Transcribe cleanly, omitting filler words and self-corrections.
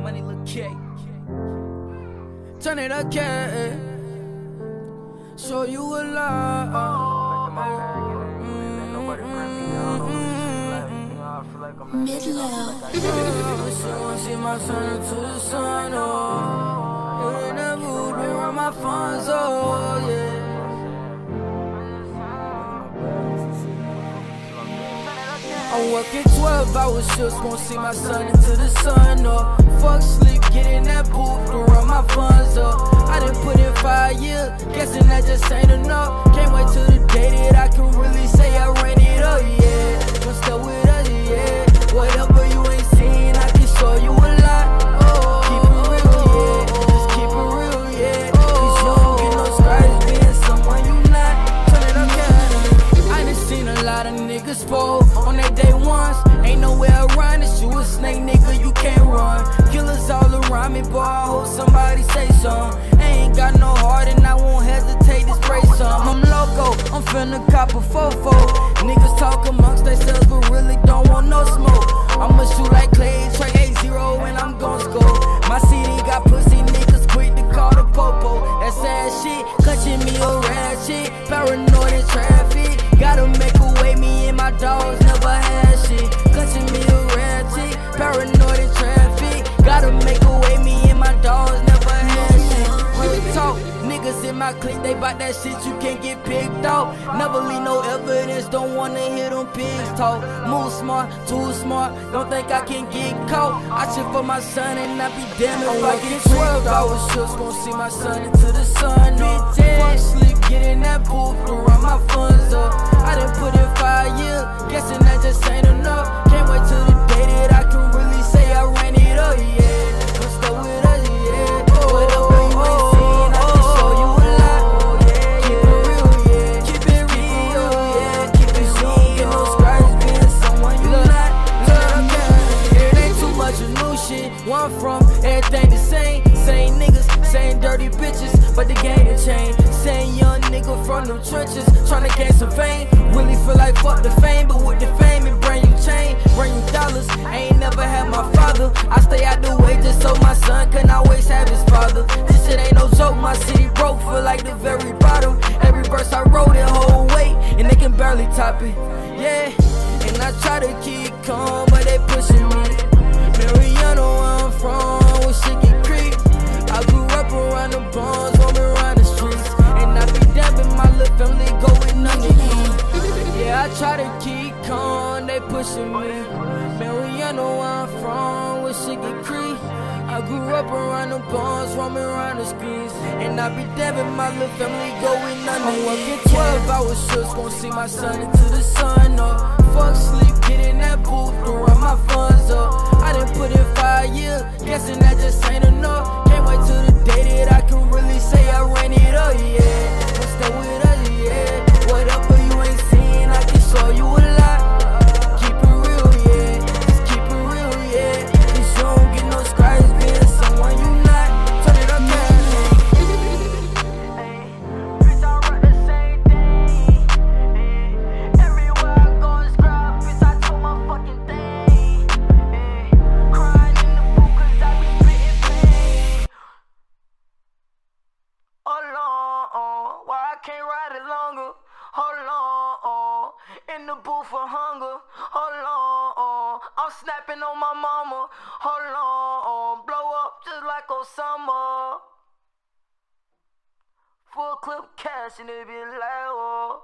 money, look K. Turn it up, K. Show you a lot. Mid-low. She wanna see my son into the sun, oh. You in that mood, been around my funds, oh, yeah. I'm working 12 hours shifts, won't see my son into the sun, oh. Fuck sleep, get in that booth to run my funds up. I done put in 5 years, guessing that just ain't enough. Can't wait till the day that I can really say I ran it up, yeah. Don't step with us, yeah. Whatever you ain't seen, I can show you a lot. Oh, keep it real, yeah. Just keep it real, yeah. Cause you don't get no scratches being someone you not. Turn it up, yeah. I done seen a lot of niggas fall on their day ones. Ain't nowhere around this, you a snake, nigga, you can't run. Killers all around me, boy, I hope somebody say something. Ain't got no heart and I won't hesitate to spray some. I'm loco, I'm finna cop a fofo. Niggas talk amongst themselves but really don't want no smoke. I'ma shoot like Clay, Trey A0 and I'm gon' score. My CD got pussy niggas quick to call the popo. That sad shit, clutching me a ratchet. Paranoid in traffic, gotta make a way, me and my dogs never had shit. Clutching me a ratchet, paranoid in traffic, gotta make a way, me and my dogs never had shit. Real talk, niggas in my clique, they bout that shit, you can't get picked out. Never leave no evidence, don't wanna hear them pigs talk. Move smart, too smart, don't think I can get caught. I shit for my son and I be damn if I get 12 hours shifts, won't see my son into the sun. Fuck sleep, get in that booth to run my funds up. I done put in 5 years, guessing that just ain't enough. Can't wait till the day that I can really say I ran it up, yeah. Don't step with us, yeah. Whatever you ain't seen, I can show you a lot. Keep it real, yeah. Keep it real, yeah. Keep it zoom, get no scratches being someone you not. It ain't too much of new shit. Where I'm from, everything the same. Same niggas, same dirty bitches, but the game done changed. Same young nigga from them trenches, tryna gain some fame. Really feel like fuck the fame, but with the fame it bring you change, bring you dollars. I ain't never had my father, I stay out the way just so my son can always have his father. This shit ain't no joke, my city broke, feel like the very bottom. Every verse I wrote it whole weight, and they can barely top it, yeah. And I try to keep calm, but they pushing me. Mariana, where I'm from, where shit get creep. I grew up around the bonds, roaming around the streets, and I be damn if my little family go with none to eat. Yeah, I try to keep calm, they pushing me. Man, we know where I'm from, where shit get creep. I grew up around the bonds, roaming around the streets, and I be damn if my little family go with none to eat. I'm working 12 hours shifts, won't see my son into the sun, oh. Fuck sleep, get in that booth to run my funds up. I done put in 5 years, guessing that just ain't enough. Can't wait till the day that I can really say I ran it up, yeah. Don't stay with us, yeah. Whatever you ain't seen, I can show you a lot. Keep it real, yeah. Just keep it real, yeah. Cause you don't get no scratches being someone you not. Turn it up, man. Bitch, I run the same thing. Everywhere I go is grab, bitch, I do my fucking thing. Crying in the booth cause I be spitting pain. Hold on, why I can't ride it longer? Hold on, in the booth for hunger. Hold on, I'm snapping on my mama. Hold on, blow up just like Osama. Full clip cash and it be like, oh.